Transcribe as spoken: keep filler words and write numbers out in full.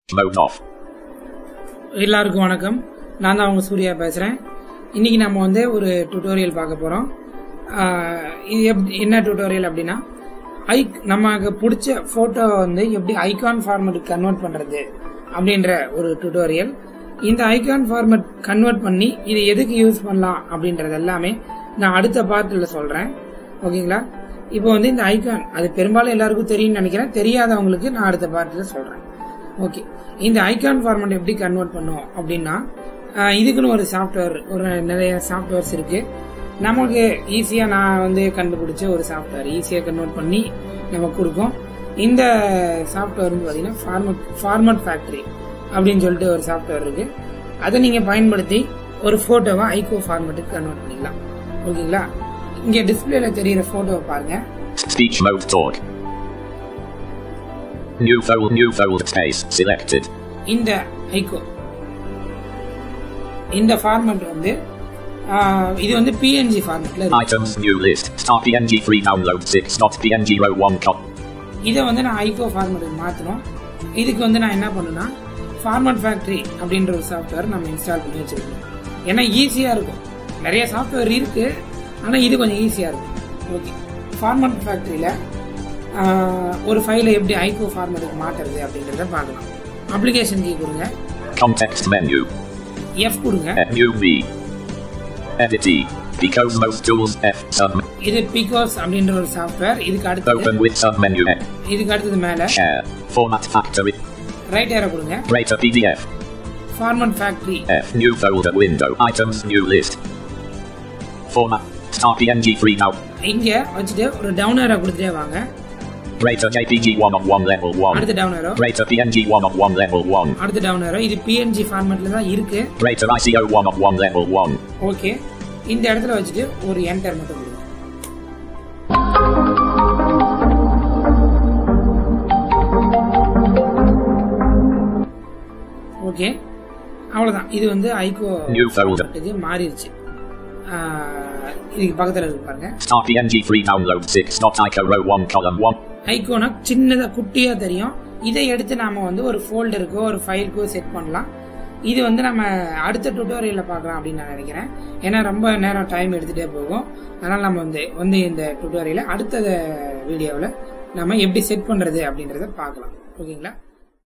Mode off. எல்லாருக்கும் வணக்கம். நான் தான் உங்க சூர்யா பேசுறேன். இன்னைக்கு நம்ம வந்து ஒரு டியூட்டோரியல் பார்க்க போறோம். இது என்ன டியூட்டோரியல் அப்படின்னா, நமக்கு பிடிச்ச போட்டோ வந்து எப்படி ஐகான் ஃபார்மேட்டுக்கு கன்வெர்ட் பண்றது அப்படின்ற ஒரு டியூட்டோரியல். இந்த ஐகான் ஃபார்மேட் கன்வெர்ட் பண்ணி இது எதுக்கு யூஸ் பண்ணலாம் அப்படின்றது எல்லாமே நான் அடுத்த பார்ட்ல சொல்றேன். ஓகேங்களா? இப்போ வந்து இந்த ஐகான் அது பெரும்பாலும் எல்லாருக்கும் தெரியும்னு நினைக்கிறேன். தெரியாதவங்களுக்கு நான் அடுத்த பார்ட்ல சொல்றேன். ஓகே, இந்த ஐகான் ஃபார்மேட் எப்படி கன்வெர்ட் பண்ணும் அப்படின்னா, இதுக்குன்னு ஒரு சாஃப்ட்வேர், ஒரு நிறைய சாஃப்ட்வேர்ஸ் இருக்கு. நமக்கு ஈஸியா நான் வந்து கண்டுபிடிச்ச ஒரு சாஃப்ட்வேர் ஈஸியா கன்வெர்ட் பண்ணி நமக்கு கொடுக்கும். இந்த சாஃப்ட்வேர் வந்து பாத்தீங்கன்னா ஃபார்மட் ஃபார்மட் ஃபேக்டரி அப்படின்னு சொல்லிட்டு ஒரு சாஃப்ட்வேர் இருக்கு. அதை நீங்க பயன்படுத்தி ஒரு போட்டோவை ஐகோ ஃபார்மேட்டுக்கு கன்வெர்ட் பண்ணிக்கலாம். ஓகேங்களா? இங்க டிஸ்பிளேல தெரியுற போட்டோவை பாருங்க. Speech mode talk. New fold, new fold space selected. இந்த ஐகோ இந்த ஃபார்மேட் வந்து இது வந்து P N G ஃபார்மேட்ல இருக்கு. Items new list star P N G free download six dot P N G row one cop. இத வந்து நான் ஐகோ ஃபார்மேட்டுக்கு மாத்தணும். இதுக்கு வந்து நான் என்ன பண்ணுனா, ஃபார்மட் ஃபேக்டரி அப்படின்ற ஒரு சாஃப்ட்வேர் நம்ம இன்ஸ்டால் பண்ணி வச்சிருக்கோம். ஏன்னா ஈஸியா இருக்கும். நிறைய சாஃப்ட்வேர் இருக்கு, ஆனா இது கொஞ்சம் ஈஸியா இருக்கும். ஓகே, ஃபார்மட் ஃபேக்டரியில ஒரு ஃபைலை எப்படி ஐகோ ஃபார்மேட்டுக்கு மாத்துறது அப்படின்றத பார்க்கலாம். அப்ளிகேஷன் கீ கொடுங்க. Context menu. F கொடுங்க. New V. Edit E. Because most tools F sub. இது Picos அப்படின்ற ஒரு சாஃப்ட்வேர். இதுக்கு அடுத்து Open with sub menu. இதுக்கு அடுத்து மேல Share. Format factory. Right arrow கொடுங்க. Greater P D F. Format factory. F new folder window items new list. Format star P N G free now. இங்க வச்சிட்டு ஒரு டவுன் ஏரோ கொடுத்துட்டே வாங்க. Greater J P G one of one level one. அடுத்து down arrow. Greater P N G one of one level one. அடுத்து down arrow. இது P N G ஃபார்மட்ல தான் இருக்கு. Greater I C O one of one level one. Okay, இந்த இடத்துல வச்சிட்டு ஒரு என்டர் மட்டும் கொடுங்க. ஓகே, அவ்வளவுதான். இது வந்து ஐகோ நியூ ஃபோல்டர் இது மாறிடுச்சு. இதுக்கு பக்கத்துல இருக்கு பாருங்க. star P N G free download six dot I C O row one column one. ஐகோனா சின்னதா குட்டியா தெரியும். இதை எடுத்து நாம வந்து ஒரு ஃபோல்டருக்கோ ஒரு ஃபைலுக்கோ செட் பண்ணலாம். இது வந்து நம்ம அடுத்த டியூட்டோரியல்ல பார்க்கலாம் அப்படின்னு நான் நினைக்கிறேன். ஏன்னா ரொம்ப நேரம் டைம் எடுத்துட்டே போகும். அதனால நம்ம வந்து வந்து இந்த டியூட்டோரியலை அடுத்த வீடியோவில் நம்ம எப்படி செட் பண்றது அப்படின்றத பார்க்கலாம். ஓகேங்களா?